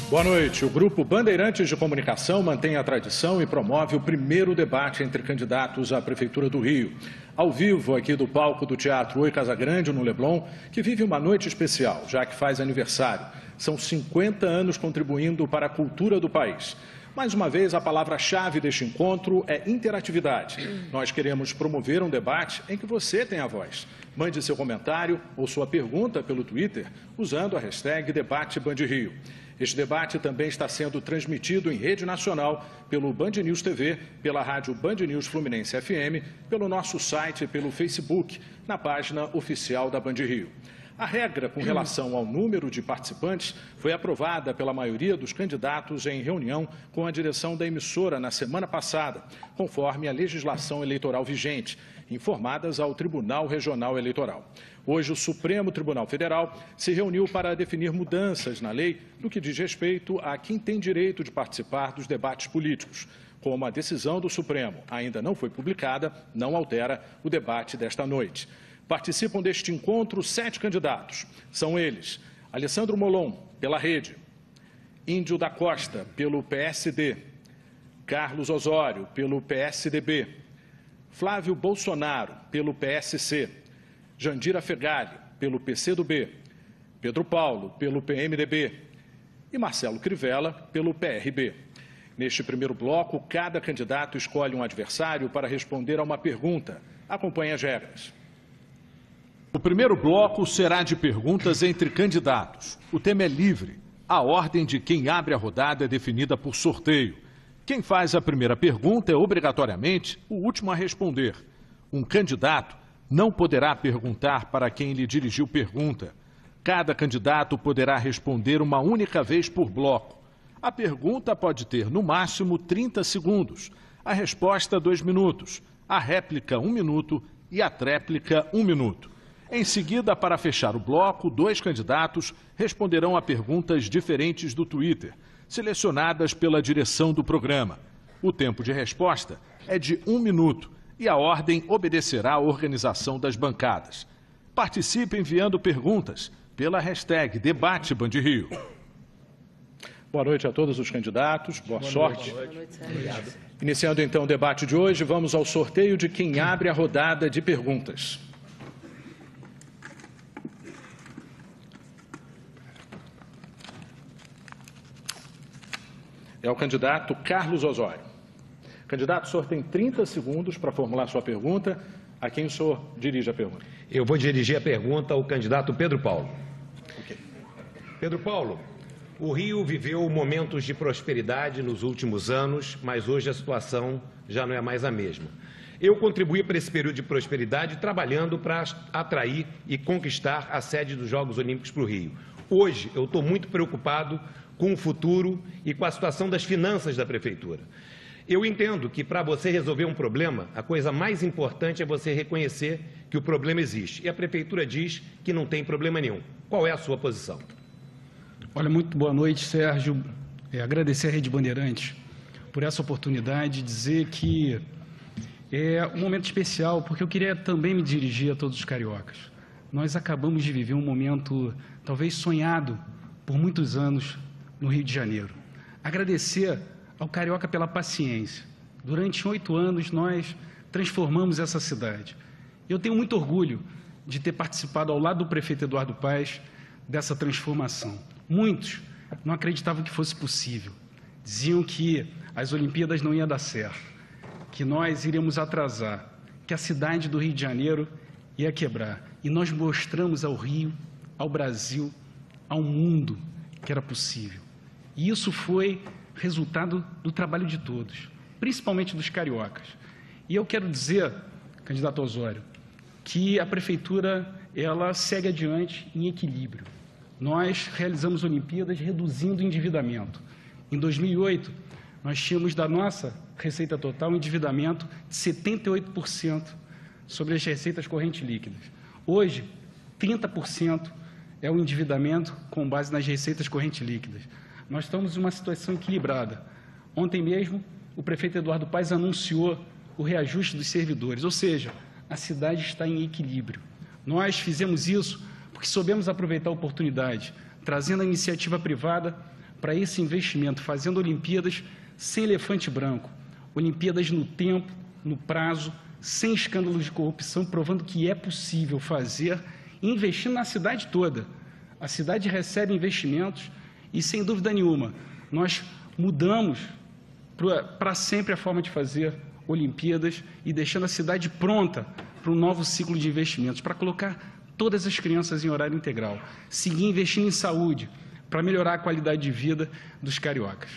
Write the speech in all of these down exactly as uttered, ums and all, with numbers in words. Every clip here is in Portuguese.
Boa noite. O Grupo Bandeirantes de Comunicação mantém a tradição e promove o primeiro debate entre candidatos à Prefeitura do Rio. Ao vivo, aqui do palco do Teatro Oi Casagrande, no Leblon, que vive uma noite especial, já que faz aniversário. São cinquenta anos contribuindo para a cultura do país. Mais uma vez, a palavra-chave deste encontro é interatividade. Nós queremos promover um debate em que você tem a voz. Mande seu comentário ou sua pergunta pelo Twitter usando a hashtag DebateBandRio. Este debate também está sendo transmitido em rede nacional pelo Band News T V, pela rádio Band News Fluminense F M, pelo nosso site e pelo Facebook, na página oficial da Band Rio. A regra com relação ao número de participantes foi aprovada pela maioria dos candidatos em reunião com a direção da emissora na semana passada, conforme a legislação eleitoral vigente, informadas ao Tribunal Regional Eleitoral. Hoje, o Supremo Tribunal Federal se reuniu para definir mudanças na lei no que diz respeito a quem tem direito de participar dos debates políticos. Como a decisão do Supremo ainda não foi publicada, não altera o debate desta noite. Participam deste encontro sete candidatos. São eles: Alessandro Molon, pela Rede; Índio da Costa, pelo P S D; Carlos Osório, pelo P S D B; Flávio Bolsonaro, pelo P S C; Jandira Fegali, pelo P C do B; Pedro Paulo, pelo P M D B; e Marcelo Crivella, pelo P R B. Neste primeiro bloco, cada candidato escolhe um adversário para responder a uma pergunta. Acompanhe as regras. O primeiro bloco será de perguntas entre candidatos. O tema é livre. A ordem de quem abre a rodada é definida por sorteio. Quem faz a primeira pergunta é obrigatoriamente o último a responder. Um candidato não poderá perguntar para quem lhe dirigiu pergunta. Cada candidato poderá responder uma única vez por bloco. A pergunta pode ter, no máximo, trinta segundos. A resposta, dois minutos. A réplica, um minuto. E a tréplica, um minuto. Em seguida, para fechar o bloco, dois candidatos responderão a perguntas diferentes do Twitter, selecionadas pela direção do programa. O tempo de resposta é de um minuto e a ordem obedecerá à organização das bancadas. Participe enviando perguntas pela hashtag DebateBandRio. Boa noite a todos os candidatos, boa, boa sorte. Noite. Boa noite. Obrigado. Iniciando então o debate de hoje, vamos ao sorteio de quem abre a rodada de perguntas. É o candidato Carlos Osório. Candidato, o senhor tem trinta segundos para formular sua pergunta. A quem o senhor dirige a pergunta? Eu vou dirigir a pergunta ao candidato Pedro Paulo. Okay. Pedro Paulo, o Rio viveu momentos de prosperidade nos últimos anos, mas hoje a situação já não é mais a mesma. Eu contribuí para esse período de prosperidade trabalhando para atrair e conquistar a sede dos Jogos Olímpicos para o Rio. Hoje eu estou muito preocupado com o futuro e com a situação das finanças da Prefeitura. Eu entendo que para você resolver um problema, a coisa mais importante é você reconhecer que o problema existe. E a Prefeitura diz que não tem problema nenhum. Qual é a sua posição? Olha, muito boa noite, Sérgio. É, agradecer à Rede Bandeirantes por essa oportunidade, dizer que é um momento especial, porque eu queria também me dirigir a todos os cariocas. Nós acabamos de viver um momento talvez sonhado por muitos anos no Rio de Janeiro. Agradecer ao carioca pela paciência. Durante oito anos nós transformamos essa cidade. Eu tenho muito orgulho de ter participado ao lado do prefeito Eduardo Paes dessa transformação. Muitos não acreditavam que fosse possível. Diziam que as Olimpíadas não iam dar certo, que nós iríamos atrasar, que a cidade do Rio de Janeiro ia quebrar. E nós mostramos ao Rio, ao Brasil, ao mundo que era possível. E isso foi resultado do trabalho de todos, principalmente dos cariocas. E eu quero dizer, candidato Osório, que a Prefeitura ela segue adiante em equilíbrio. Nós realizamos Olimpíadas reduzindo o endividamento. Em dois mil e oito, nós tínhamos da nossa receita total um endividamento de setenta e oito por cento sobre as receitas correntes líquidas. Hoje, trinta por cento é o endividamento com base nas receitas correntes líquidas. Nós estamos em uma situação equilibrada. Ontem mesmo, o prefeito Eduardo Paes anunciou o reajuste dos servidores, ou seja, a cidade está em equilíbrio. Nós fizemos isso porque soubemos aproveitar a oportunidade, trazendo a iniciativa privada para esse investimento, fazendo Olimpíadas sem elefante branco, Olimpíadas no tempo, no prazo, sem escândalos de corrupção, provando que é possível fazer, investindo na cidade toda. A cidade recebe investimentos e, sem dúvida nenhuma, nós mudamos para sempre a forma de fazer Olimpíadas e deixando a cidade pronta para um novo ciclo de investimentos, para colocar todas as crianças em horário integral, seguir investindo em saúde, para melhorar a qualidade de vida dos cariocas.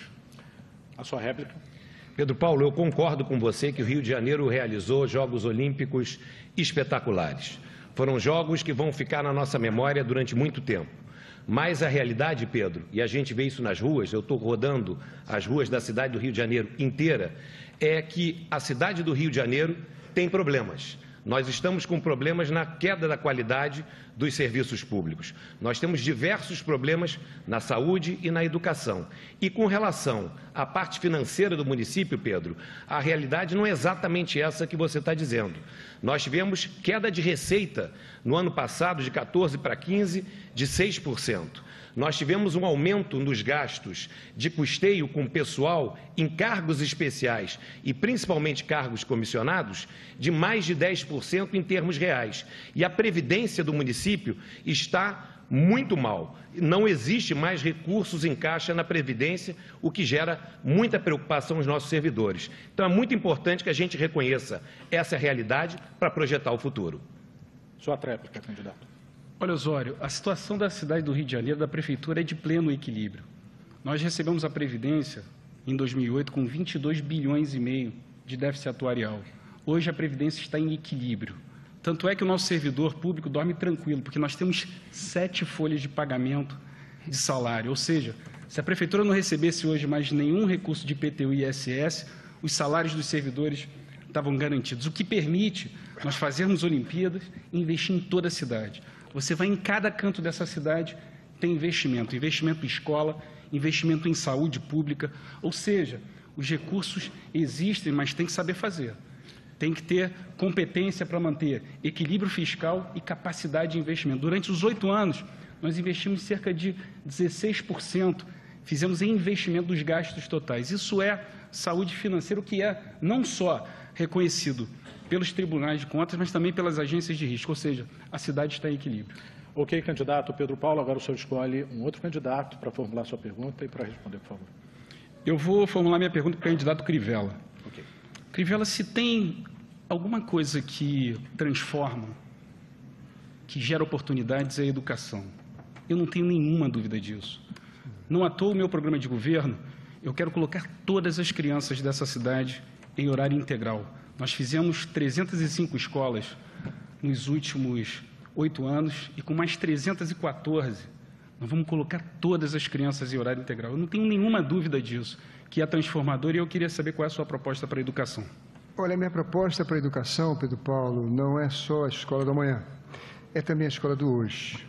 A sua réplica. Pedro Paulo, eu concordo com você que o Rio de Janeiro realizou Jogos Olímpicos espetaculares. Foram jogos que vão ficar na nossa memória durante muito tempo. Mas a realidade, Pedro, e a gente vê isso nas ruas, eu estou rodando as ruas da cidade do Rio de Janeiro inteira, é que a cidade do Rio de Janeiro tem problemas. Nós estamos com problemas na queda da qualidade dos serviços públicos. Nós temos diversos problemas na saúde e na educação. E com relação à parte financeira do município, Pedro, a realidade não é exatamente essa que você está dizendo. Nós tivemos queda de receita no ano passado de quatorze para quinze, de seis por cento. Nós tivemos um aumento nos gastos de custeio com pessoal em cargos especiais e principalmente cargos comissionados de mais de dez por cento em termos reais. E a previdência do município está muito mal. Não existe mais recursos em caixa na previdência, o que gera muita preocupação aos nossos servidores. Então é muito importante que a gente reconheça essa realidade para projetar o futuro. Sua réplica, candidato. Olha, Osório, a situação da cidade do Rio de Janeiro, da Prefeitura, é de pleno equilíbrio. Nós recebemos a Previdência em dois mil e oito com vinte e dois bilhões e meio de déficit atuarial. Hoje a Previdência está em equilíbrio. Tanto é que o nosso servidor público dorme tranquilo, porque nós temos sete folhas de pagamento de salário. Ou seja, se a Prefeitura não recebesse hoje mais nenhum recurso de I P T U e I S S, os salários dos servidores estavam garantidos, o que permite nós fazermos Olimpíadas e investir em toda a cidade. Você vai em cada canto dessa cidade, tem investimento, investimento em escola, investimento em saúde pública, ou seja, os recursos existem, mas tem que saber fazer. Tem que ter competência para manter equilíbrio fiscal e capacidade de investimento. Durante os oito anos, nós investimos cerca de dezesseis por cento, fizemos em investimento dos gastos totais. Isso é saúde financeira, o que é não só reconhecido pelos tribunais de contas, mas também pelas agências de risco, ou seja, a cidade está em equilíbrio. Ok, candidato Pedro Paulo, agora o senhor escolhe um outro candidato para formular sua pergunta e para responder, por favor. Eu vou formular minha pergunta para o candidato Crivella. Ok. Crivella, se tem alguma coisa que transforma, que gera oportunidades, é a educação. Eu não tenho nenhuma dúvida disso. Não à toa o meu programa de governo, eu quero colocar todas as crianças dessa cidade em horário integral. Nós fizemos trezentas e cinco escolas nos últimos oito anos e com mais trezentas e quatorze, nós vamos colocar todas as crianças em horário integral. Eu não tenho nenhuma dúvida disso, que é transformador, e eu queria saber qual é a sua proposta para a educação. Olha, a minha proposta para a educação, Pedro Paulo, não é só a escola da manhã, é também a escola do hoje.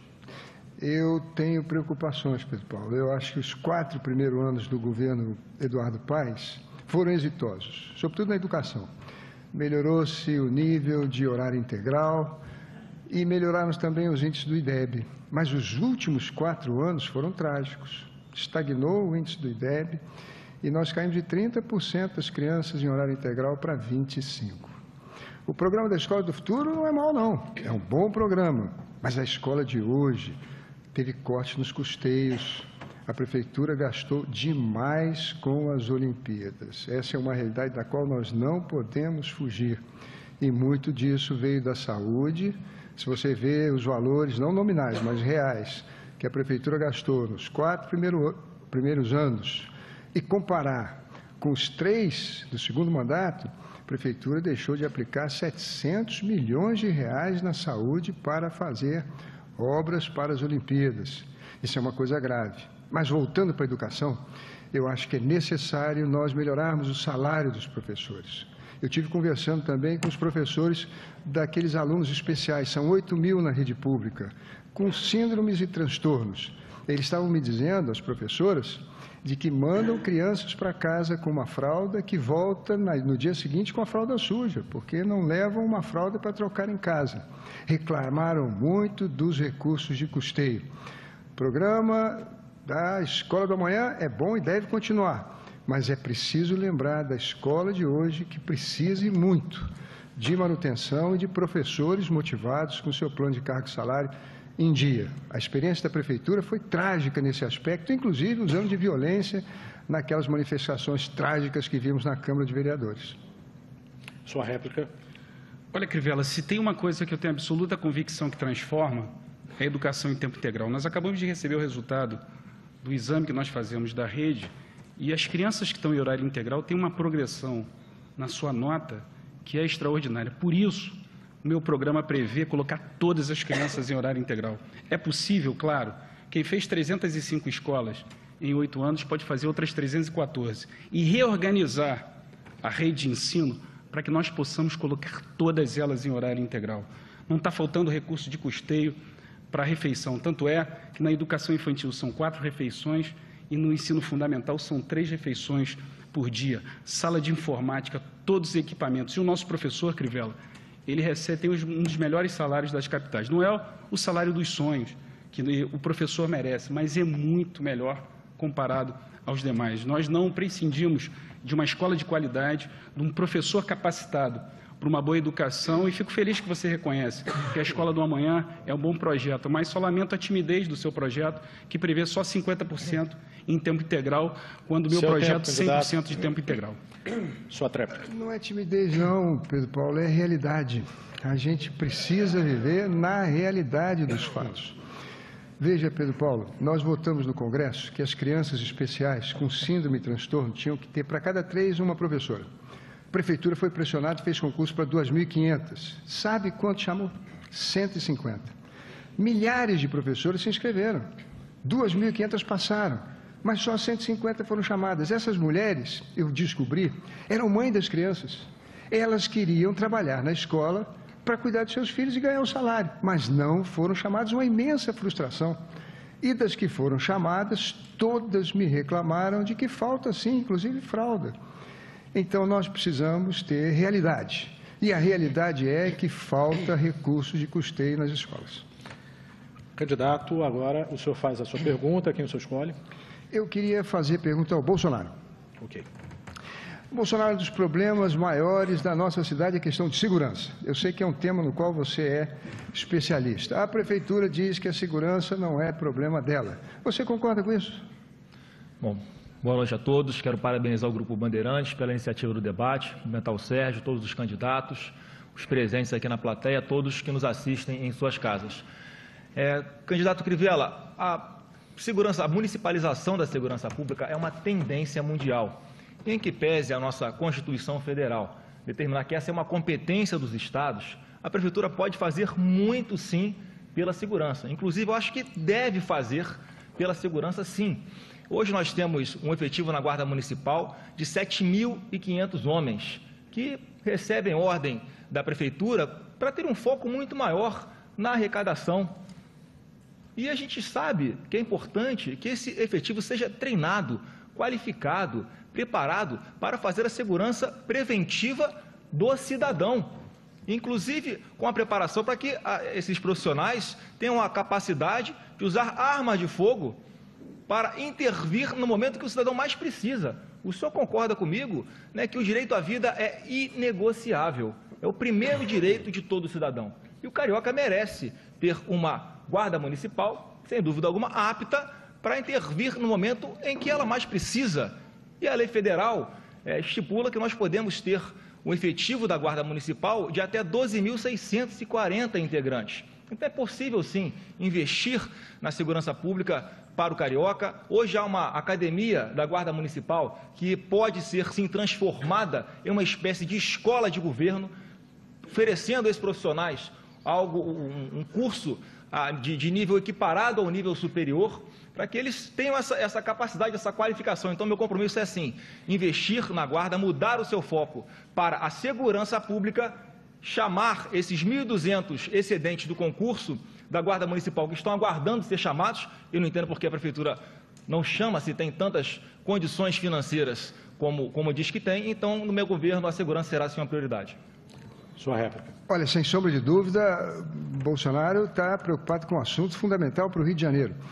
Eu tenho preocupações, Pedro Paulo. Eu acho que os quatro primeiros anos do governo Eduardo Paes foram exitosos, sobretudo na educação. Melhorou-se o nível de horário integral e melhoraram também os índices do I D E B. Mas os últimos quatro anos foram trágicos. Estagnou o índice do I D E B e nós caímos de trinta por cento das crianças em horário integral para vinte e cinco por cento. O programa da Escola do Futuro não é mau, não. É um bom programa. Mas a escola de hoje teve cortes nos custeios. A Prefeitura gastou demais com as Olimpíadas. Essa é uma realidade da qual nós não podemos fugir. E muito disso veio da saúde. Se você vê os valores, não nominais, mas reais, que a Prefeitura gastou nos quatro primeiro, primeiros anos, e comparar com os três do segundo mandato, a Prefeitura deixou de aplicar setecentos milhões de reais na saúde para fazer obras para as Olimpíadas. Isso é uma coisa grave. Mas, voltando para a educação, eu acho que é necessário nós melhorarmos o salário dos professores. Eu tive conversando também com os professores daqueles alunos especiais, são oito mil na rede pública, com síndromes e transtornos. Eles estavam me dizendo, as professoras, de que mandam crianças para casa com uma fralda que volta no dia seguinte com a fralda suja, porque não levam uma fralda para trocar em casa. Reclamaram muito dos recursos de custeio. O programa A escola do amanhã é bom e deve continuar, mas é preciso lembrar da escola de hoje que precisa e muito de manutenção e de professores motivados com seu plano de cargo e salário em dia. A experiência da Prefeitura foi trágica nesse aspecto, inclusive usando de violência naquelas manifestações trágicas que vimos na Câmara de Vereadores. Sua réplica. Olha, Crivella, se tem uma coisa que eu tenho absoluta convicção que transforma, é a educação em tempo integral. Nós acabamos de receber o resultado do exame que nós fazemos da rede e as crianças que estão em horário integral têm uma progressão na sua nota que é extraordinária. Por isso, o meu programa prevê colocar todas as crianças em horário integral. É possível, claro. Quem fez trezentas e cinco escolas em oito anos pode fazer outras trezentas e quatorze e reorganizar a rede de ensino para que nós possamos colocar todas elas em horário integral. Não está faltando recurso de custeio para a refeição. Tanto é que na educação infantil são quatro refeições e no ensino fundamental são três refeições por dia. Sala de informática, todos os equipamentos. E o nosso professor, Crivella, ele recebe tem um dos melhores salários das capitais. Não é o salário dos sonhos que o professor merece, mas é muito melhor comparado aos demais. Nós não prescindimos de uma escola de qualidade, de um professor capacitado para uma boa educação, e fico feliz que você reconhece que a Escola do Amanhã é um bom projeto, mas só lamento a timidez do seu projeto, que prevê só cinquenta por cento em tempo integral, quando o meu Seu projeto tempo, cem por cento de tempo integral. Sua réplica. Não é timidez não, Pedro Paulo, é realidade. A gente precisa viver na realidade dos fatos. Veja, Pedro Paulo, nós votamos no Congresso que as crianças especiais com síndrome e transtorno tinham que ter para cada três uma professora. A Prefeitura foi pressionada e fez concurso para duas mil e quinhentas. Sabe quanto chamou? cento e cinquenta. Milhares de professores se inscreveram. duas mil e quinhentas passaram, mas só cento e cinquenta foram chamadas. Essas mulheres, eu descobri, eram mães das crianças. Elas queriam trabalhar na escola para cuidar dos seus filhos e ganhar um salário, mas não foram chamadas, uma imensa frustração. E das que foram chamadas, todas me reclamaram de que falta, sim, inclusive fralda. Então, nós precisamos ter realidade. E a realidade é que falta recursos de custeio nas escolas. Candidato, agora o senhor faz a sua pergunta. Quem o senhor escolhe? Eu queria fazer pergunta ao Bolsonaro. Ok. Bolsonaro, um dos problemas maiores da nossa cidade é a questão de segurança. Eu sei que é um tema no qual você é especialista. A Prefeitura diz que a segurança não é problema dela. Você concorda com isso? Bom, boa noite a todos. Quero parabenizar o Grupo Bandeirantes pela iniciativa do debate, cumprimentar o Sérgio, todos os candidatos, os presentes aqui na plateia, todos que nos assistem em suas casas. É, candidato Crivella, a segurança, a municipalização da segurança pública é uma tendência mundial, em que pese a nossa Constituição Federal determinar que essa é uma competência dos estados, a Prefeitura pode fazer muito, sim, pela segurança. Inclusive, eu acho que deve fazer pela segurança, sim. Hoje nós temos um efetivo na Guarda Municipal de sete mil e quinhentos homens, que recebem ordem da Prefeitura para ter um foco muito maior na arrecadação. E a gente sabe que é importante que esse efetivo seja treinado, qualificado, preparado para fazer a segurança preventiva do cidadão, inclusive com a preparação para que a, esses profissionais tenham a capacidade de usar armas de fogo para intervir no momento que o cidadão mais precisa. O senhor concorda comigo, né, que o direito à vida é inegociável, é o primeiro direito de todo cidadão. E o carioca merece ter uma guarda municipal, sem dúvida alguma, apta para intervir no momento em que ela mais precisa. E a lei federal é, estipula que nós podemos ter um efetivo da Guarda Municipal de até doze mil seiscentos e quarenta integrantes. Então é possível, sim, investir na segurança pública para o carioca. Hoje há uma academia da Guarda Municipal que pode ser, sim, transformada em uma espécie de escola de governo, oferecendo a esses profissionais algo, um, um curso ah, de, de nível equiparado ao nível superior, para que eles tenham essa, essa capacidade, essa qualificação. Então, meu compromisso é, assim, investir na Guarda, mudar o seu foco para a segurança pública, chamar esses mil e duzentos excedentes do concurso da Guarda Municipal que estão aguardando ser chamados. Eu não entendo porque a Prefeitura não chama se tem tantas condições financeiras como, como diz que tem. Então, no meu governo, a segurança será, sim, uma prioridade. Sua réplica. Olha, sem sombra de dúvida, Bolsonaro está preocupado com um assunto fundamental para o Rio de Janeiro.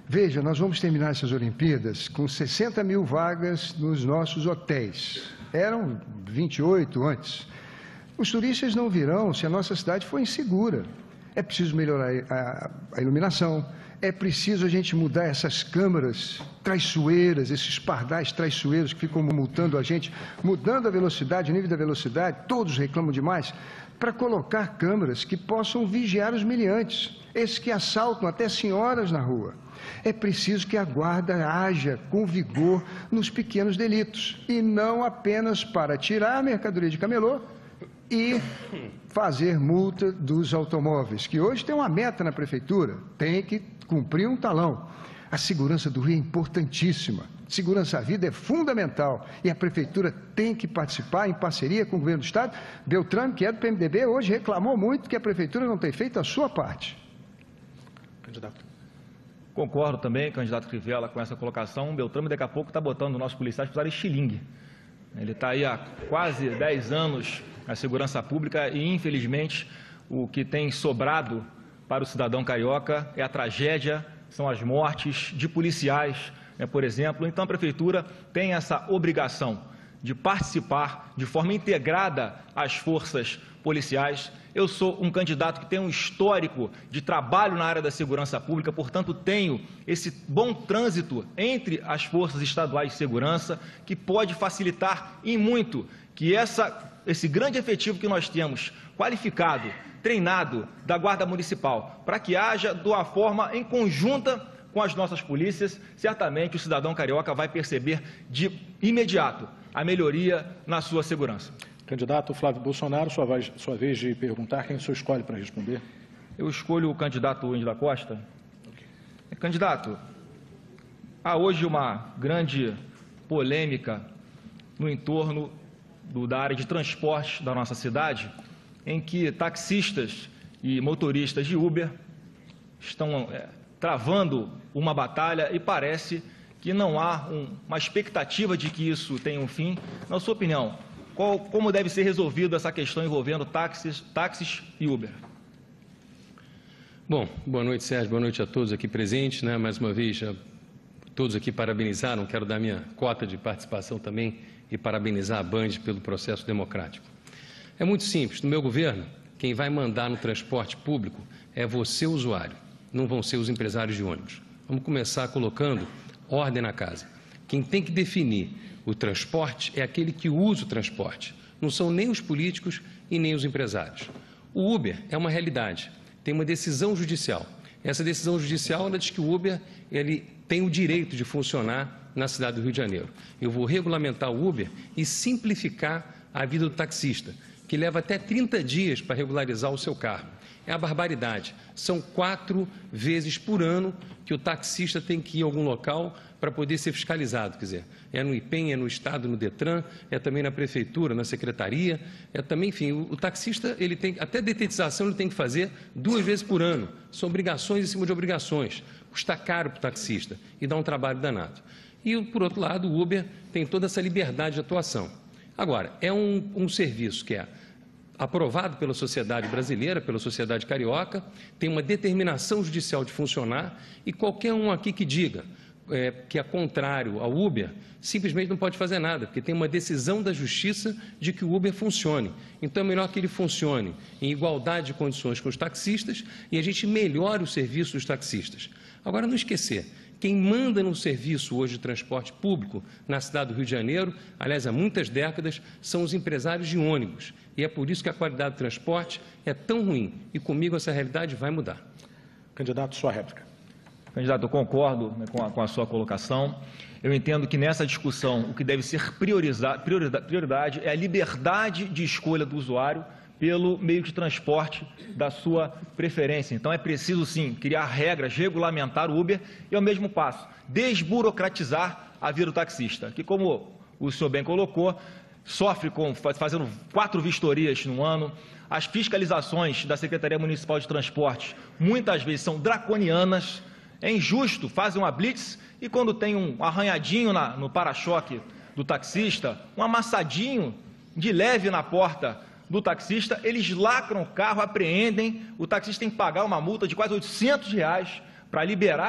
Veja, nós vamos terminar essas Olimpíadas com sessenta mil vagas nos nossos hotéis. Eram vinte e oito antes. Os turistas não virão se a nossa cidade for insegura. É preciso melhorar a, a iluminação, é preciso a gente mudar essas câmaras traiçoeiras, esses pardais traiçoeiros que ficam multando a gente, mudando a velocidade, o nível da velocidade, todos reclamam demais, para colocar câmeras que possam vigiar os meliantes, esses que assaltam até senhoras na rua. É preciso que a guarda haja com vigor nos pequenos delitos, e não apenas para tirar a mercadoria de camelô e fazer multa dos automóveis, que hoje tem uma meta na prefeitura, tem que cumprir um talão. A segurança do Rio é importantíssima, segurança à vida é fundamental e a prefeitura tem que participar em parceria com o governo do estado. Beltrame, que é do P M D B, hoje reclamou muito que a prefeitura não tem feito a sua parte. Candidato. Concordo também, candidato Crivella, com essa colocação. Beltrame daqui a pouco está botando os nossos policiais para usarem estilingue. Ele está aí há quase dez anos na segurança pública e, infelizmente, o que tem sobrado para o cidadão carioca é a tragédia, são as mortes de policiais, né, por exemplo. Então, a prefeitura tem essa obrigação de participar de forma integrada às forças policiais. Eu sou um candidato que tem um histórico de trabalho na área da segurança pública, portanto, tenho esse bom trânsito entre as forças estaduais de segurança, que pode facilitar em muito que essa, esse grande efetivo que nós temos, qualificado, treinado da Guarda Municipal, para que haja de uma forma em conjunta com as nossas polícias, certamente o cidadão carioca vai perceber de imediato a melhoria na sua segurança. Candidato Flávio Bolsonaro, sua vez, sua vez de perguntar, quem o senhor escolhe para responder? Eu escolho o candidato Índio da Costa. Okay. Candidato, há hoje uma grande polêmica no entorno do, da área de transporte da nossa cidade, em que taxistas e motoristas de Uber estão é, travando uma batalha e parece que não há um, uma expectativa de que isso tenha um fim. Na sua opinião, qual, como deve ser resolvida essa questão envolvendo táxis, táxis e Uber? Bom, boa noite, Sérgio, boa noite a todos aqui presentes, né? Mais uma vez, já, todos aqui parabenizaram, quero dar minha cota de participação também e parabenizar a Band pelo processo democrático. É muito simples, no meu governo, quem vai mandar no transporte público é você, usuário, não vão ser os empresários de ônibus. Vamos começar colocando ordem na casa. Quem tem que definir o transporte é aquele que usa o transporte, não são nem os políticos e nem os empresários. O Uber é uma realidade, tem uma decisão judicial. Essa decisão judicial ela diz que o Uber ele tem o direito de funcionar na cidade do Rio de Janeiro. Eu vou regulamentar o Uber e simplificar a vida do taxista, que leva até trinta dias para regularizar o seu carro. É a barbaridade. São quatro vezes por ano que o taxista tem que ir a algum local para poder ser fiscalizado. Quer dizer, é no I P E M, é no Estado, no DETRAN, é também na Prefeitura, na Secretaria, é também, enfim, o, o taxista, ele tem, até detetização ele tem que fazer duas vezes por ano. São obrigações em cima de obrigações. Custa caro para o taxista e dá um trabalho danado. E, por outro lado, o Uber tem toda essa liberdade de atuação. Agora, é um, um serviço que é aprovado pela sociedade brasileira, pela sociedade carioca, tem uma determinação judicial de funcionar e qualquer um aqui que diga é, que é contrário ao Uber, simplesmente não pode fazer nada, porque tem uma decisão da justiça de que o Uber funcione. Então é melhor que ele funcione em igualdade de condições com os taxistas e a gente melhore o serviço dos taxistas. Agora, não esquecer, quem manda no serviço hoje de transporte público na cidade do Rio de Janeiro, aliás, há muitas décadas, são os empresários de ônibus. E é por isso que a qualidade do transporte é tão ruim. E comigo essa realidade vai mudar. Candidato, sua réplica. Candidato, eu concordo né, com, a, com a sua colocação. Eu entendo que nessa discussão o que deve ser priorizado, prioridade é a liberdade de escolha do usuário pelo meio de transporte da sua preferência. Então, é preciso, sim, criar regras, regulamentar o Uber e, ao mesmo passo, desburocratizar a vida do taxista, que, como o senhor bem colocou, sofre com, fazendo quatro vistorias no ano. As fiscalizações da Secretaria Municipal de Transporte muitas vezes são draconianas, é injusto, fazem uma blitz e quando tem um arranhadinho na, no para-choque do taxista, um amassadinho de leve na porta do taxista, eles lacram o carro, apreendem, o taxista tem que pagar uma multa de quase oitocentos reais para liberar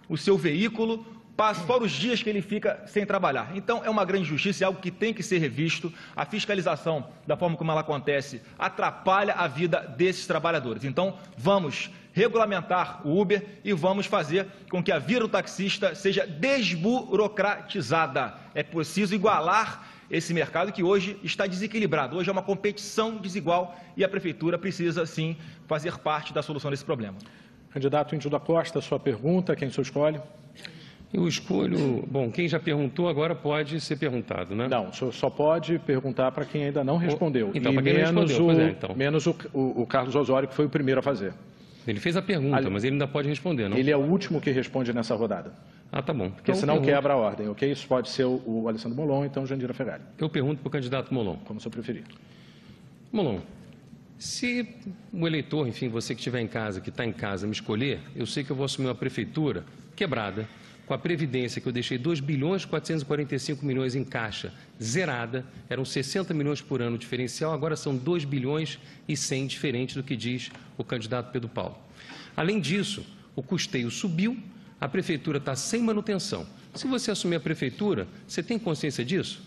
o seu veículo, fora os dias que ele fica sem trabalhar. Então, é uma grande injustiça, é algo que tem que ser revisto. A fiscalização, da forma como ela acontece, atrapalha a vida desses trabalhadores. Então, vamos regulamentar o Uber e vamos fazer com que a vida do taxista seja desburocratizada. É preciso igualar esse mercado que hoje está desequilibrado. Hoje é uma competição desigual e a Prefeitura precisa, sim, fazer parte da solução desse problema. Candidato Índio da Costa, sua pergunta, quem o senhor escolhe? Eu escolho... Bom, quem já perguntou agora pode ser perguntado, né? Não, o senhor só pode perguntar para quem ainda não respondeu. Então, e para quem não menos respondeu, o, pois é, então. menos o, o, o Carlos Osório, que foi o primeiro a fazer. Ele fez a pergunta, Ali... mas ele ainda pode responder, não? Ele é o último que responde nessa rodada. Ah, tá bom. Porque então, senão pergunto... quebra a ordem, ok? Isso pode ser o, o Alessandro Molon, então Jandira Fegali. Eu pergunto para o candidato Molon. Como o senhor preferir. Molon, se o eleitor, enfim, você que estiver em casa, que está em casa, me escolher, eu sei que eu vou assumir uma prefeitura quebrada, com a Previdência, que eu deixei dois bilhões quatrocentos e quarenta e cinco milhões em caixa, zerada, eram sessenta milhões por ano diferencial, agora são dois bilhões e cem, diferente do que diz o candidato Pedro Paulo. Além disso, o custeio subiu, a prefeitura está sem manutenção. Se você assumir a prefeitura, você tem consciência disso?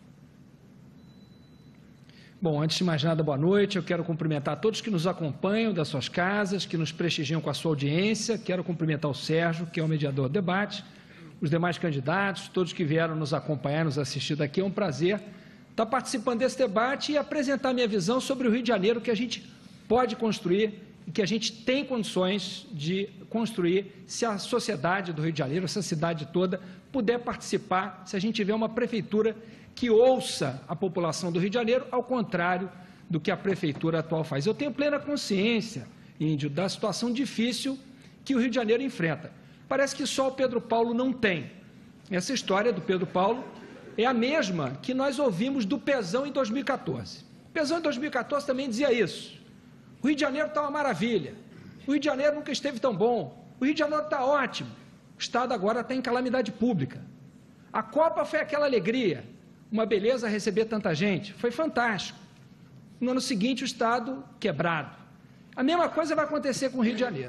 Bom, antes de mais nada, boa noite. Eu quero cumprimentar todos que nos acompanham das suas casas, que nos prestigiam com a sua audiência. Quero cumprimentar o Sérgio, que é o mediador do debate, os demais candidatos, todos que vieram nos acompanhar, nos assistir daqui. É um prazer estar participando desse debate e apresentar minha visão sobre o Rio de Janeiro, que a gente pode construir e que a gente tem condições de construir se a sociedade do Rio de Janeiro, essa cidade toda, puder participar, se a gente tiver uma prefeitura que ouça a população do Rio de Janeiro, ao contrário do que a prefeitura atual faz. Eu tenho plena consciência, Índio, da situação difícil que o Rio de Janeiro enfrenta. Parece que só o Pedro Paulo não tem. Essa história do Pedro Paulo é a mesma que nós ouvimos do Pezão em dois mil e quatorze. O Pezão em dois mil e quatorze também dizia isso. O Rio de Janeiro está uma maravilha. O Rio de Janeiro nunca esteve tão bom. O Rio de Janeiro está ótimo. O Estado agora está em calamidade pública. A Copa foi aquela alegria, uma beleza receber tanta gente. Foi fantástico. No ano seguinte, o Estado quebrado. A mesma coisa vai acontecer com o Rio de Janeiro.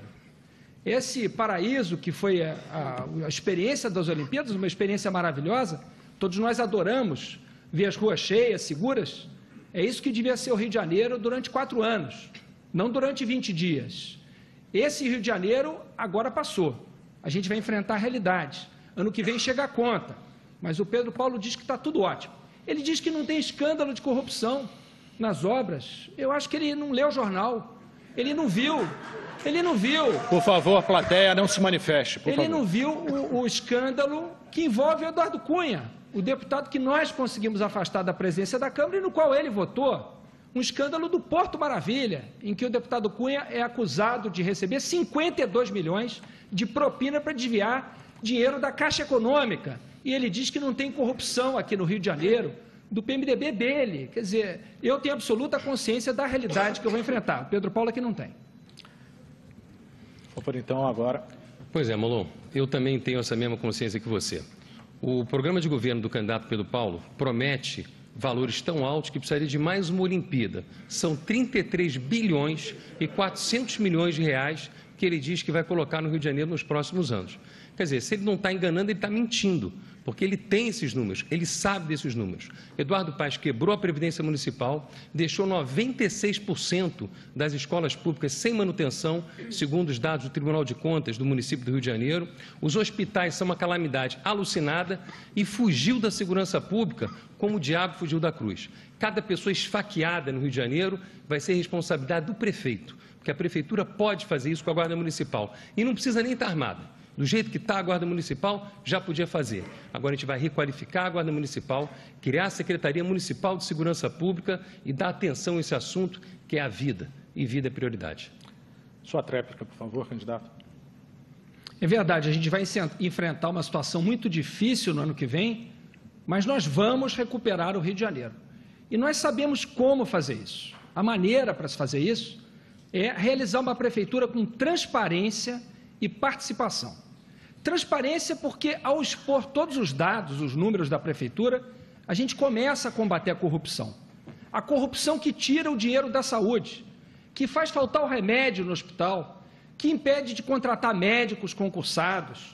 Esse paraíso que foi a, a, a experiência das Olimpíadas, uma experiência maravilhosa, todos nós adoramos ver as ruas cheias, seguras. É isso que devia ser o Rio de Janeiro durante quatro anos, não durante vinte dias. Esse Rio de Janeiro agora passou. A gente vai enfrentar a realidade. Ano que vem chega a conta. Mas o Pedro Paulo diz que está tudo ótimo. Ele diz que não tem escândalo de corrupção nas obras. Eu acho que ele não leu o jornal. Ele não viu. Ele não viu. Por favor, plateia, não se manifeste, por Ele favor. não viu o, o escândalo que envolve o Eduardo Cunha, o deputado que nós conseguimos afastar da presidência da Câmara e no qual ele votou. Um escândalo do Porto Maravilha, em que o deputado Cunha é acusado de receber cinquenta e dois milhões de propina para desviar dinheiro da Caixa Econômica. E ele diz que não tem corrupção aqui no Rio de Janeiro, do P M D B dele. Quer dizer, eu tenho absoluta consciência da realidade que eu vou enfrentar. O Pedro Paulo aqui não tem. Vou por então agora. Pois é, Molon, eu também tenho essa mesma consciência que você. O programa de governo do candidato Pedro Paulo promete valores tão altos que precisaria de mais uma Olimpíada. São trinta e três bilhões e quatrocentos milhões de reais que ele diz que vai colocar no Rio de Janeiro nos próximos anos. Quer dizer, se ele não está enganando, ele está mentindo, porque ele tem esses números, ele sabe desses números. Eduardo Paes quebrou a Previdência Municipal, deixou noventa e seis por cento das escolas públicas sem manutenção, segundo os dados do Tribunal de Contas do município do Rio de Janeiro. Os hospitais são uma calamidade alucinada e fugiu da segurança pública como o diabo fugiu da cruz. Cada pessoa esfaqueada no Rio de Janeiro vai ser responsabilidade do prefeito, porque a prefeitura pode fazer isso com a Guarda Municipal e não precisa nem estar armada. Do jeito que está a Guarda Municipal, já podia fazer. Agora a gente vai requalificar a Guarda Municipal, criar a Secretaria Municipal de Segurança Pública e dar atenção a esse assunto, que é a vida, e vida é prioridade. Sua tréplica, por favor, candidato. É verdade, a gente vai enfrentar uma situação muito difícil no ano que vem, mas nós vamos recuperar o Rio de Janeiro. E nós sabemos como fazer isso. A maneira para se fazer isso é realizar uma prefeitura com transparência e participação. Transparência porque, ao expor todos os dados, os números da prefeitura, a gente começa a combater a corrupção. A corrupção que tira o dinheiro da saúde, que faz faltar o remédio no hospital, que impede de contratar médicos concursados,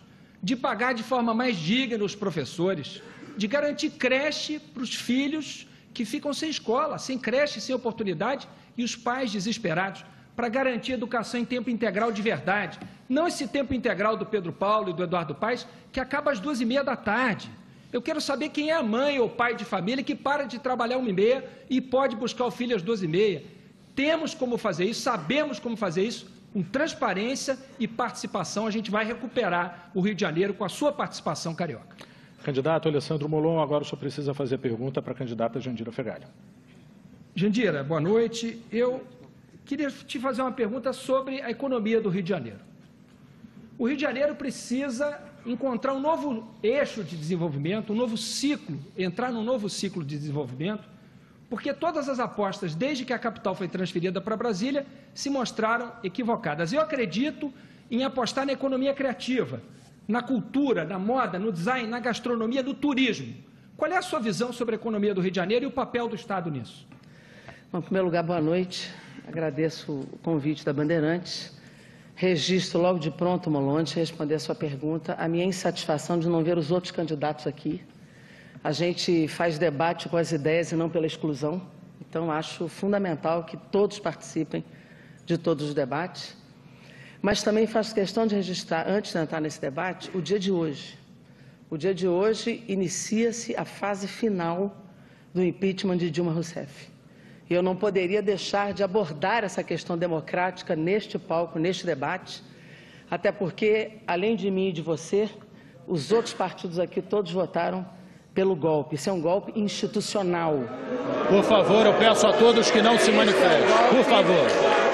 de pagar de forma mais digna os professores, de garantir creche para os filhos que ficam sem escola, sem creche, sem oportunidade, e os pais desesperados, para garantir educação em tempo integral de verdade. Não esse tempo integral do Pedro Paulo e do Eduardo Paes, que acaba às duas e meia da tarde. Eu quero saber quem é a mãe ou pai de família que para de trabalhar uma e meia e pode buscar o filho às duas e meia. Temos como fazer isso, sabemos como fazer isso, com transparência e participação. A gente vai recuperar o Rio de Janeiro com a sua participação carioca. Candidato Alessandro Molon, agora o senhor precisa fazer pergunta para a candidata Jandira Fegali. Jandira, boa noite. Eu queria te fazer uma pergunta sobre a economia do Rio de Janeiro. O Rio de Janeiro precisa encontrar um novo eixo de desenvolvimento, um novo ciclo, entrar num novo ciclo de desenvolvimento, porque todas as apostas, desde que a capital foi transferida para Brasília, se mostraram equivocadas. Eu acredito em apostar na economia criativa, na cultura, na moda, no design, na gastronomia, no turismo. Qual é a sua visão sobre a economia do Rio de Janeiro e o papel do Estado nisso? Bom, em primeiro lugar, boa noite. Agradeço o convite da Bandeirantes. Registro logo de pronto, Molon, antes de responder a sua pergunta, a minha insatisfação de não ver os outros candidatos aqui. A gente faz debate com as ideias e não pela exclusão. Então, acho fundamental que todos participem de todos os debates. Mas também faço questão de registrar, antes de entrar nesse debate, o dia de hoje. O dia de hoje inicia-se a fase final do impeachment de Dilma Rousseff. E eu não poderia deixar de abordar essa questão democrática neste palco, neste debate, até porque, além de mim e de você, os outros partidos aqui todos votaram pelo golpe. Isso é um golpe institucional. Por favor, eu peço a todos que não se manifestem. Por favor.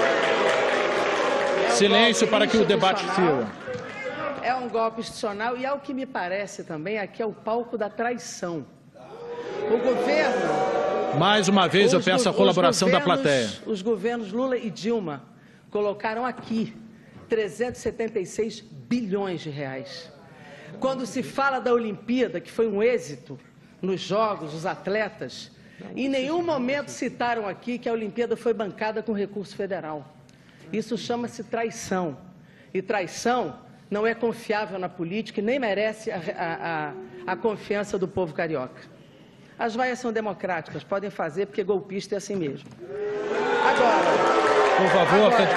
Silêncio para que o debate flua. É um golpe institucional e, ao que me parece também, aqui é o palco da traição. O governo... Mais uma vez eu os, peço a colaboração da plateia. Os governos Lula e Dilma colocaram aqui trezentos e setenta e seis bilhões de reais. Quando se fala da Olimpíada, que foi um êxito nos jogos, os atletas, em nenhum momento citaram aqui que a Olimpíada foi bancada com recurso federal. Isso chama-se traição. E traição não é confiável na política e nem merece a, a, a, a confiança do povo carioca. As vaias são democráticas, podem fazer, porque golpista é assim mesmo. Agora, por favor, agora,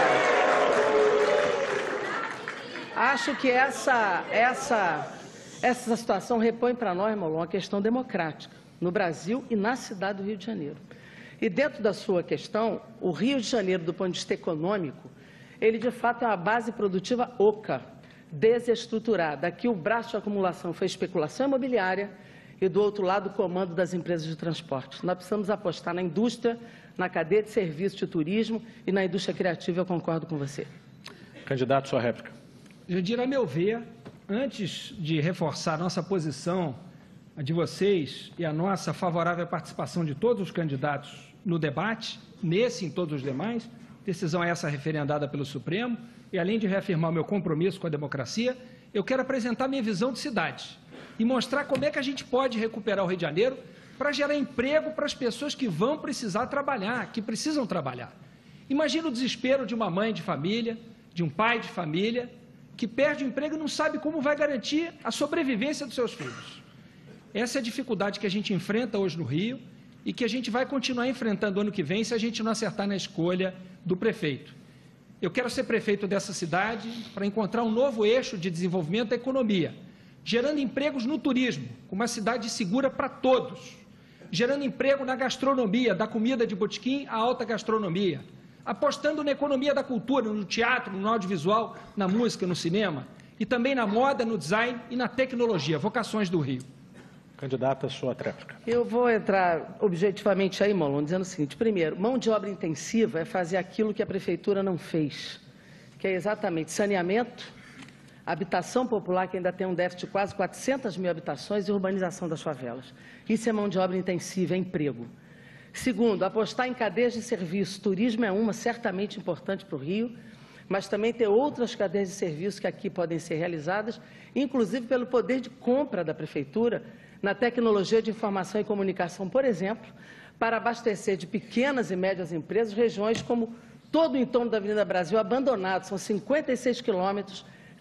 acho que essa, essa, essa situação repõe para nós, Molon, a questão democrática, no Brasil e na cidade do Rio de Janeiro. E dentro da sua questão, o Rio de Janeiro, do ponto de vista econômico, ele de fato é uma base produtiva oca, desestruturada. Aqui o braço de acumulação foi especulação imobiliária, e do outro lado o comando das empresas de transporte. Nós precisamos apostar na indústria, na cadeia de serviços de turismo e na indústria criativa, eu concordo com você. Candidato, sua réplica. Jandira, a meu ver, antes de reforçar a nossa posição, a de vocês e a nossa favorável participação de todos os candidatos no debate, nesse e em todos os demais, decisão essa referendada pelo Supremo, e além de reafirmar o meu compromisso com a democracia, eu quero apresentar minha visão de cidade e mostrar como é que a gente pode recuperar o Rio de Janeiro para gerar emprego para as pessoas que vão precisar trabalhar, que precisam trabalhar. Imagina o desespero de uma mãe de família, de um pai de família, que perde o emprego e não sabe como vai garantir a sobrevivência dos seus filhos. Essa é a dificuldade que a gente enfrenta hoje no Rio e que a gente vai continuar enfrentando ano que vem se a gente não acertar na escolha do prefeito. Eu quero ser prefeito dessa cidade para encontrar um novo eixo de desenvolvimento da economia, gerando empregos no turismo, com uma cidade segura para todos, gerando emprego na gastronomia, da comida de botequim à alta gastronomia, apostando na economia da cultura, no teatro, no audiovisual, na música, no cinema, e também na moda, no design e na tecnologia, vocações do Rio. Candidata, sua tréplica. Eu vou entrar objetivamente aí, Molon, dizendo o seguinte: primeiro, mão de obra intensiva é fazer aquilo que a Prefeitura não fez, que é exatamente saneamento, habitação popular, que ainda tem um déficit de quase quatrocentas mil habitações, e urbanização das favelas. Isso é mão de obra intensiva, é emprego. Segundo, apostar em cadeias de serviço. Turismo é uma certamente importante para o Rio, mas também tem outras cadeias de serviço que aqui podem ser realizadas, inclusive pelo poder de compra da Prefeitura, na tecnologia de informação e comunicação, por exemplo, para abastecer de pequenas e médias empresas regiões como todo o entorno da Avenida Brasil abandonado, são cinquenta e seis quilômetros,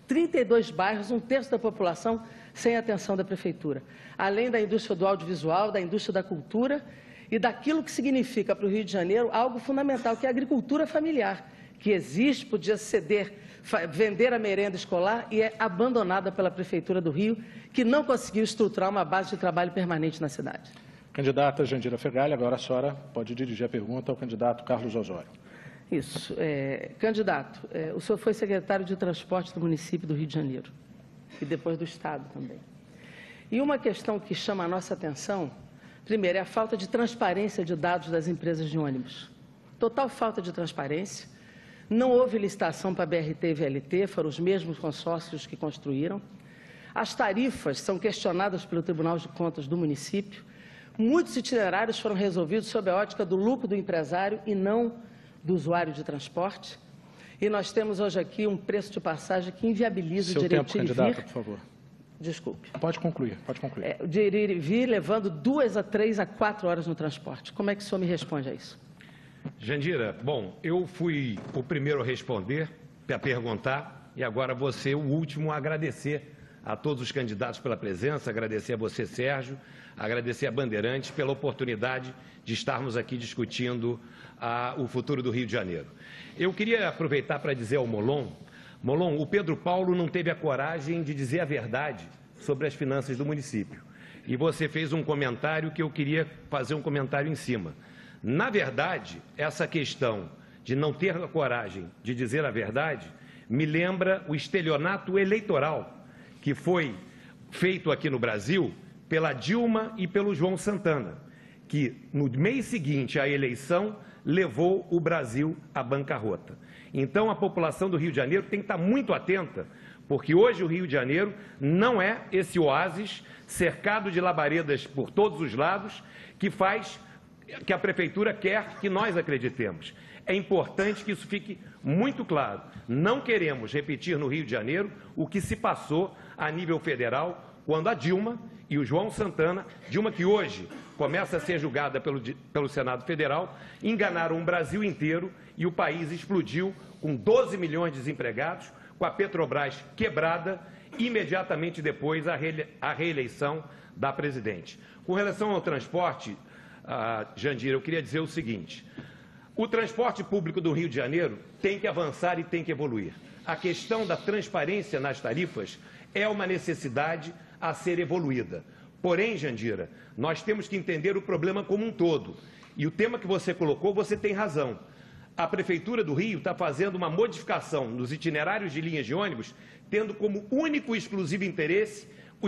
trinta e dois bairros, um terço da população sem atenção da Prefeitura. Além da indústria do audiovisual, da indústria da cultura e daquilo que significa para o Rio de Janeiro algo fundamental, que é a agricultura familiar, que existe, podia ceder, vender a merenda escolar e é abandonada pela Prefeitura do Rio, que não conseguiu estruturar uma base de trabalho permanente na cidade. Candidata Jandira Fegali, agora a senhora pode dirigir a pergunta ao candidato Carlos Osório. Isso. É, candidato, é, o senhor foi secretário de Transporte do município do Rio de Janeiro e depois do Estado também. E uma questão que chama a nossa atenção, primeiro, é a falta de transparência de dados das empresas de ônibus. Total falta de transparência. Não houve licitação para B R T e V L T, foram os mesmos consórcios que construíram. As tarifas são questionadas pelo Tribunal de Contas do município. Muitos itinerários foram resolvidos sob a ótica do lucro do empresário e não do usuário de transporte. E nós temos hoje aqui um preço de passagem que inviabiliza Seu o direito tempo, de ir e candidata, vir. por favor. Desculpe. Pode concluir, pode concluir. É, de ir e vir levando duas a três a quatro horas no transporte. Como é que o senhor me responde a isso? Jandira, bom, eu fui o primeiro a responder, a perguntar, e agora vou ser o último a agradecer a todos os candidatos pela presença, agradecer a você, Sérgio, agradecer a Bandeirantes pela oportunidade de estarmos aqui discutindo ah, o futuro do Rio de Janeiro. Eu queria aproveitar para dizer ao Molon, Molon, o Pedro Paulo não teve a coragem de dizer a verdade sobre as finanças do município. E você fez um comentário que eu queria fazer um comentário em cima. Na verdade, essa questão de não ter a coragem de dizer a verdade me lembra o estelionato eleitoral que foi feito aqui no Brasil pela Dilma e pelo João Santana, que no mês seguinte à eleição levou o Brasil à bancarrota. Então a população do Rio de Janeiro tem que estar muito atenta, porque hoje o Rio de Janeiro não é esse oásis cercado de labaredas por todos os lados que faz que a Prefeitura quer que nós acreditemos. É importante que isso fique muito claro. Não queremos repetir no Rio de Janeiro o que se passou a nível federal, quando a Dilma e o João Santana, Dilma que hoje começa a ser julgada pelo, pelo Senado Federal, enganaram o Brasil inteiro e o país explodiu com doze milhões de desempregados, com a Petrobras quebrada, imediatamente depois a, reele, a reeleição da presidente. Com relação ao transporte, ah, Jandira, eu queria dizer o seguinte: o transporte público do Rio de Janeiro tem que avançar e tem que evoluir. A questão da transparência nas tarifas é uma necessidade a ser evoluída. Porém, Jandira, nós temos que entender o problema como um todo. E o tema que você colocou, você tem razão. A Prefeitura do Rio está fazendo uma modificação nos itinerários de linhas de ônibus, tendo como único e exclusivo interesse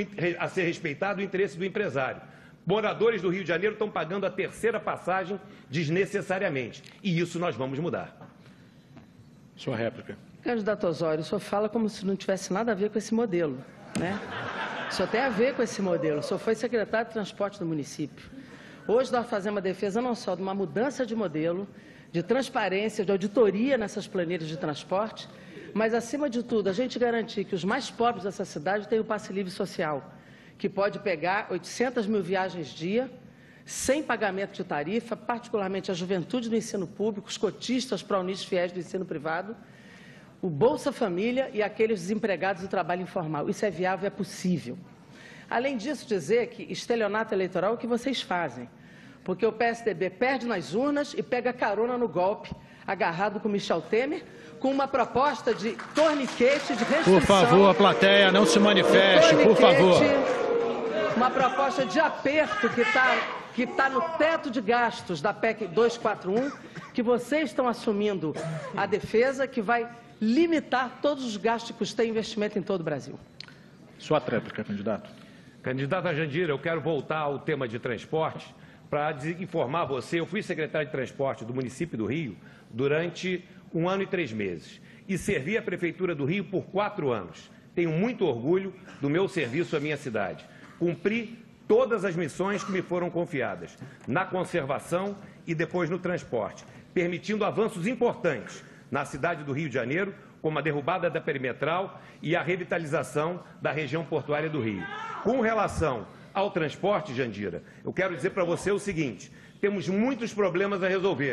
a ser respeitado o interesse do empresário. Moradores do Rio de Janeiro estão pagando a terceira passagem desnecessariamente. E isso nós vamos mudar. Sua réplica. Candidato Osório, o senhor fala como se não tivesse nada a ver com esse modelo, né? O senhor tem a ver com esse modelo. O senhor foi secretário de Transporte do município. Hoje nós fazemos uma defesa não só de uma mudança de modelo, de transparência, de auditoria nessas planilhas de transporte, mas, acima de tudo, a gente garantir que os mais pobres dessa cidade tenham o passe livre social, que pode pegar oitocentas mil viagens dia, sem pagamento de tarifa, particularmente a juventude do ensino público, os cotistas pró-unis fiéis do ensino privado, o Bolsa Família e aqueles desempregados do trabalho informal. Isso é viável, é possível. Além disso, dizer que estelionato eleitoral é o que vocês fazem, porque o P S D B perde nas urnas e pega carona no golpe, agarrado com Michel Temer, com uma proposta de torniquete, de restrição... Por favor, a plateia não se manifeste, por favor. Uma proposta de aperto que está que tá no teto de gastos da P E C duzentos e quarenta e um, que vocês estão assumindo a defesa, que vai limitar todos os gastos de custeio e investimento em todo o Brasil. Sua tréplica, candidato. Candidata Jandira, eu quero voltar ao tema de transporte para informar você. Eu fui secretário de Transporte do município do Rio durante um ano e três meses e servi a Prefeitura do Rio por quatro anos. Tenho muito orgulho do meu serviço à minha cidade. Cumpri todas as missões que me foram confiadas, na conservação e depois no transporte, permitindo avanços importantes na cidade do Rio de Janeiro, como a derrubada da perimetral e a revitalização da região portuária do Rio. Com relação ao transporte, Jandira, eu quero dizer para você o seguinte: temos muitos problemas a resolver,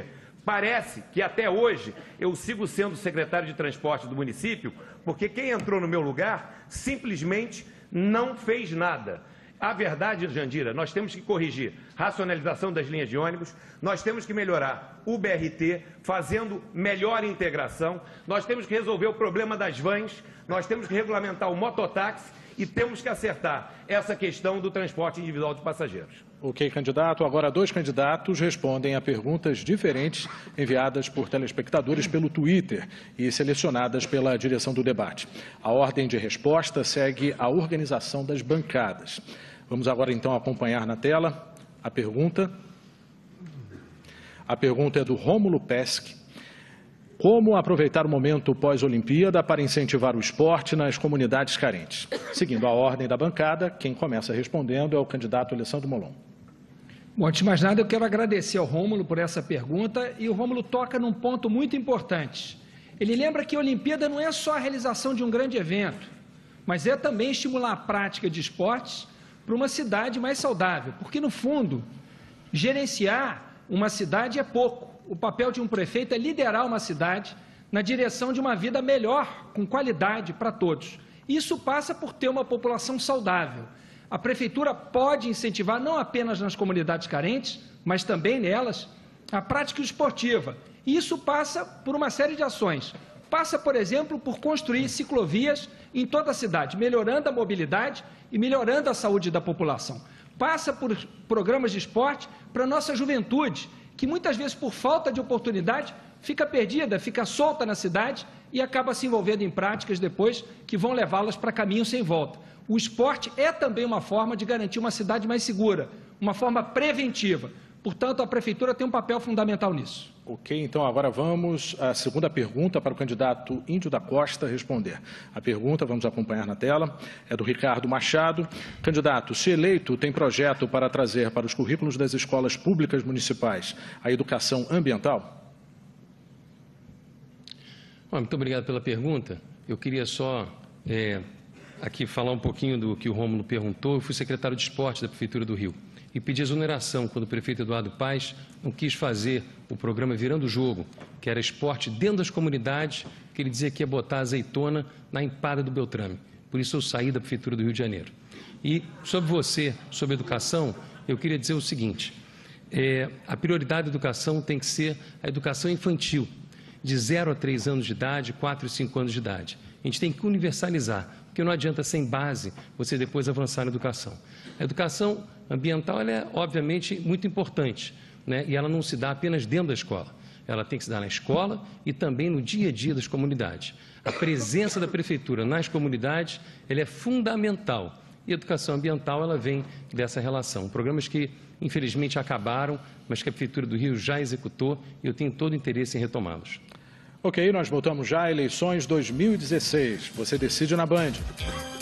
Parece que até hoje eu sigo sendo secretário de transporte do município, porque quem entrou no meu lugar simplesmente não fez nada. A verdade, Jandira, nós temos que corrigir racionalização das linhas de ônibus, nós temos que melhorar o B R T, fazendo melhor integração, nós temos que resolver o problema das vans, nós temos que regulamentar o mototáxi e temos que acertar essa questão do transporte individual de passageiros. Ok, candidato. Agora, dois candidatos respondem a perguntas diferentes enviadas por telespectadores pelo Twitter e selecionadas pela direção do debate. A ordem de resposta segue a organização das bancadas. Vamos agora, então, acompanhar na tela a pergunta. A pergunta é do Rômulo Pesce. Como aproveitar o momento pós-Olimpíada para incentivar o esporte nas comunidades carentes? Seguindo a ordem da bancada, quem começa respondendo é o candidato Alessandro Molon. Bom, antes de mais nada, eu quero agradecer ao Rômulo por essa pergunta, e o Rômulo toca num ponto muito importante. Ele lembra que a Olimpíada não é só a realização de um grande evento, mas é também estimular a prática de esportes para uma cidade mais saudável, porque, no fundo, gerenciar uma cidade é pouco. O papel de um prefeito é liderar uma cidade na direção de uma vida melhor, com qualidade para todos. Isso passa por ter uma população saudável. A prefeitura pode incentivar, não apenas nas comunidades carentes, mas também nelas, a prática esportiva. E isso passa por uma série de ações. Passa, por exemplo, por construir ciclovias em toda a cidade, melhorando a mobilidade e melhorando a saúde da população. Passa por programas de esporte para a nossa juventude, que muitas vezes, por falta de oportunidade, fica perdida, fica solta na cidade e acaba se envolvendo em práticas depois que vão levá-las para caminhos sem volta. O esporte é também uma forma de garantir uma cidade mais segura, uma forma preventiva. Portanto, a Prefeitura tem um papel fundamental nisso. Ok, então agora vamos à segunda pergunta para o candidato Índio da Costa responder. A pergunta, vamos acompanhar na tela, é do Ricardo Machado. Candidato, se eleito, tem projeto para trazer para os currículos das escolas públicas municipais a educação ambiental? Muito obrigado pela pergunta. Eu queria só é, aqui falar um pouquinho do que o Rômulo perguntou. Eu fui secretário de esporte da Prefeitura do Rio e pedi exoneração quando o prefeito Eduardo Paes não quis fazer o programa Virando o Jogo, que era esporte dentro das comunidades, que ele dizia que ia botar azeitona na empada do Beltrame. Por isso eu saí da Prefeitura do Rio de Janeiro. E sobre você, sobre educação, eu queria dizer o seguinte, é, a prioridade da educação tem que ser a educação infantil, de zero a três anos de idade, quatro e cinco anos de idade. A gente tem que universalizar, porque não adianta sem base você depois avançar na educação. A educação ambiental ela é, obviamente, muito importante, né? E ela não se dá apenas dentro da escola. Ela tem que se dar na escola e também no dia a dia das comunidades. A presença da Prefeitura nas comunidades ela é fundamental. E a educação ambiental ela vem dessa relação. Programas que, infelizmente, acabaram, mas que a Prefeitura do Rio já executou e eu tenho todo o interesse em retomá-los. Ok, nós voltamos já a eleições dois mil e dezesseis. Você decide na Band.